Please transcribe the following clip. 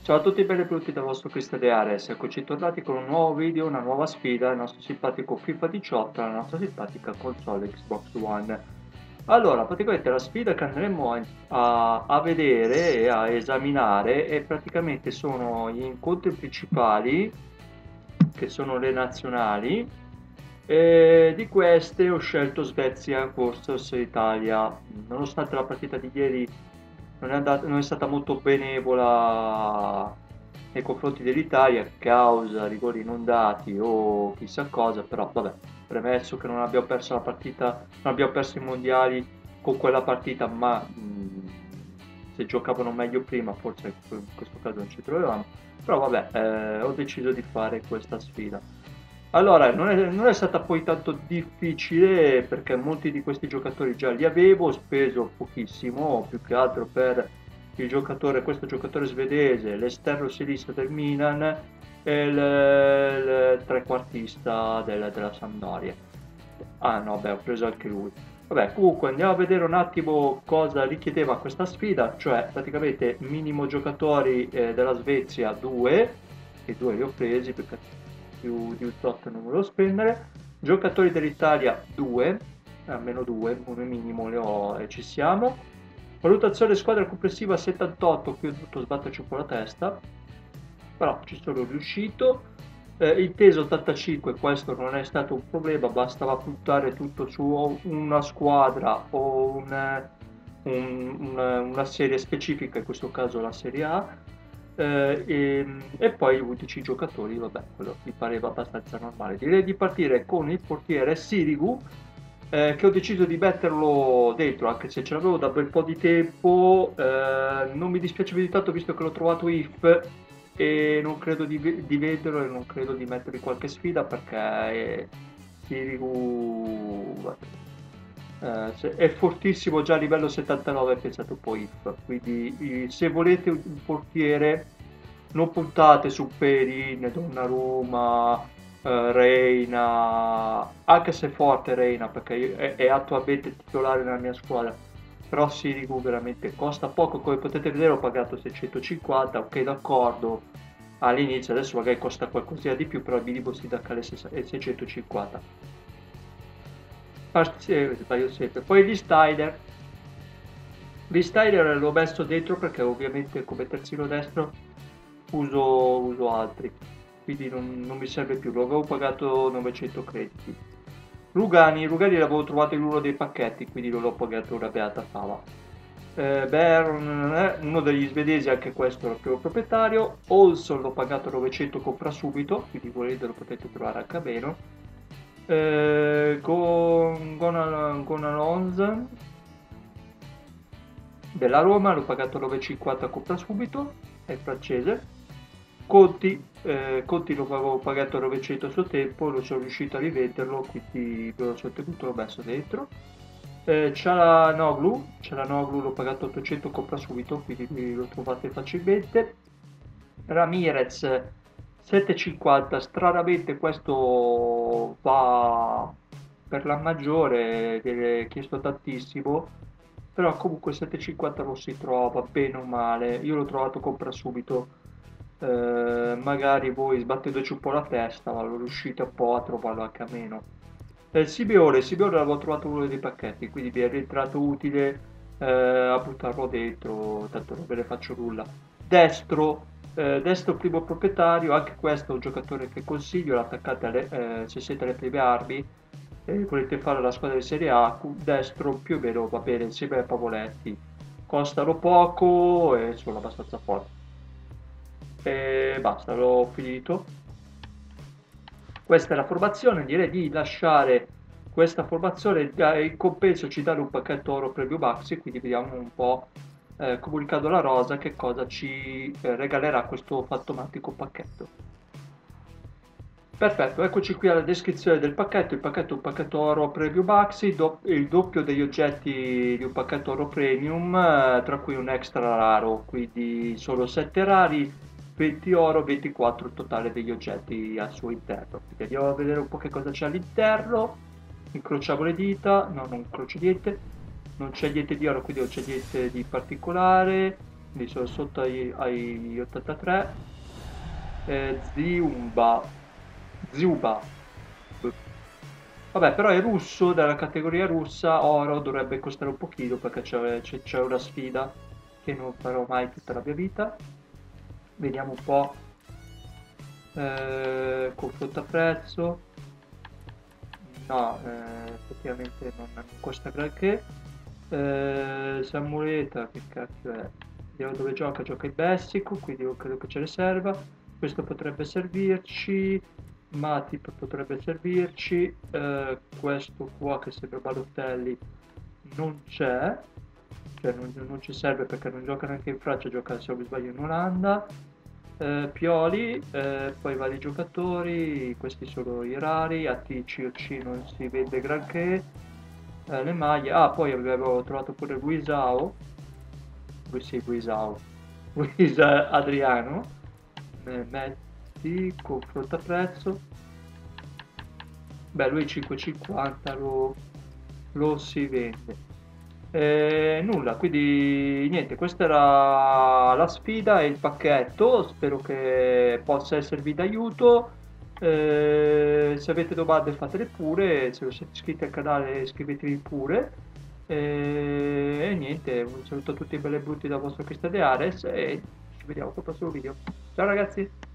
Ciao a tutti e benvenuti dal vostro Cristian Ares, eccoci tornati con un nuovo video, una nuova sfida, il nostro simpatico FIFA 18, la nostra simpatica console Xbox One. Allora, praticamente la sfida che andremo a vedere e a esaminare è praticamente sono gli incontri principali, che sono le nazionali, e di queste ho scelto Svezia versus Italia, nonostante la partita di ieri non è stata molto benevola nei confronti dell'Italia, causa rigori non dati o chissà cosa, però vabbè, premesso che non abbiamo perso la partita, non abbiamo perso i mondiali con quella partita, ma se giocavano meglio prima forse in questo caso non ci trovavamo, però vabbè, ho deciso di fare questa sfida. Allora, non è stata poi tanto difficile perché molti di questi giocatori già li avevo, ho speso pochissimo, più che altro per questo giocatore svedese, l'esterno sinistro del Milan e il trequartista della Sampdoria. Ah no, beh, ho preso anche lui. Vabbè, comunque andiamo a vedere un attimo cosa richiedeva questa sfida, cioè praticamente minimo giocatori della Svezia 2, e 2 li ho presi perché più di un tot non volevo spendere, giocatori dell'Italia 2, almeno 2, come minimo le ho e ci siamo, valutazione squadra complessiva 78, qui ho dovuto sbatterci un po' la testa, però ci sono riuscito. Il peso 85, questo non è stato un problema, bastava puntare tutto su una squadra o una serie specifica, in questo caso la Serie A, e poi gli 11 giocatori, vabbè, quello mi pareva abbastanza normale. Direi di partire con il portiere Sirigu, che ho deciso di metterlo dentro, anche se ce l'avevo da bel po' di tempo, non mi dispiace più di tanto visto che l'ho trovato if e non credo di venderlo e non credo di metterlo in qualche sfida perché Sirigu è fortissimo già a livello 79, pensate un po' if, quindi se volete un portiere non puntate su Perin, Donnarumma, Reina, anche se è forte Reina perché è attualmente titolare nella mia squadra, però Sirigu veramente costa poco, come potete vedere ho pagato 650, ok d'accordo, all'inizio adesso magari costa qualcosina di più, però il minimo si da è 650. Sbaglio sempre. Poi gli Styler l'ho messo dentro perché ovviamente come terzino destro uso altri, quindi non mi serve più, lo avevo pagato 900 crediti. Rugani l'avevo trovato in uno dei pacchetti, quindi non l'ho pagato una beata fava. Baron, uno degli svedesi, anche questo era il primo proprietario. Olson l'ho pagato 900, compra subito, quindi volendo lo potete trovare anche a meno. Gonalons della Roma l'ho pagato 9,50, compra subito, è francese. Conti lo avevo pagato 900 a suo tempo, non sono riuscito a rivenderlo, quindi me lo sono tenuto, l'ho messo dentro. Cialanoglu l'ho pagato 800, compra subito, quindi lo trovate facilmente. Ramirez 7,50, stranamente questo va per la maggiore, viene chiesto tantissimo, però comunque 7,50 lo si trova bene o male, io l'ho trovato compra subito, magari voi sbatteteci un po' la testa, ma lo riuscite un po' a trovarlo anche a meno. Simeone l'avevo trovato uno dei pacchetti, quindi mi è rientrato utile a buttarlo dentro, tanto non ve ne faccio nulla. Destro primo proprietario, anche questo è un giocatore che consiglio, l'attaccante se siete alle prime armi e volete fare la squadra di Serie A, destro più o meno va bene insieme ai Pavoletti, costano poco e sono abbastanza forti. E basta, l'ho finito. Questa è la formazione, direi di lasciare questa formazione, in compenso ci danno un pacchetto oro premium maxi, quindi vediamo un po', comunicando la rosa, che cosa ci regalerà questo fantomatico pacchetto. Perfetto, eccoci qui alla descrizione del pacchetto. Il pacchetto è un pacchetto oro premium maxi, il doppio degli oggetti di un pacchetto oro premium, tra cui un extra raro, quindi solo 7 rari, 20 oro, 24 il totale degli oggetti al suo interno. Quindi andiamo a vedere un po' che cosa c'è all'interno. Incrociamo le dita, no, non incrocio niente, non c'è niente di oro, quindi non c'è niente di particolare. quindi sono sotto ai 83. Ziumba, Ziuba. Vabbè, però è russo, della categoria russa, oro dovrebbe costare un pochino perché c'è una sfida che non farò mai tutta la mia vita. Vediamo un po', confronto a prezzo. No, effettivamente non costa granché. Samuleta, che cacchio è? Vediamo dove gioca, gioca in Messico, quindi io credo che ce ne serva. Questo potrebbe servirci, Matip potrebbe servirci, questo qua che sembra Balotelli non c'è, cioè non ci serve perché non gioca neanche in Francia, gioca se non mi sbaglio in Olanda. Pioli, poi vari giocatori, questi sono i rari, a TCOC non si vede granché, le maglie, ah poi avevo trovato pure Luisao, lui sì, Luisao, Luis Adriano, metti, confronta prezzo, beh lui 5,50 lo si vende. Nulla, quindi niente, questa era la sfida e il pacchetto, spero che possa esservi d'aiuto. Se avete domande fatele pure, se non siete iscritti al canale iscrivetevi pure. E niente, un saluto a tutti belli e brutti dal vostro Cristian De Ares e ci vediamo col prossimo video. Ciao ragazzi!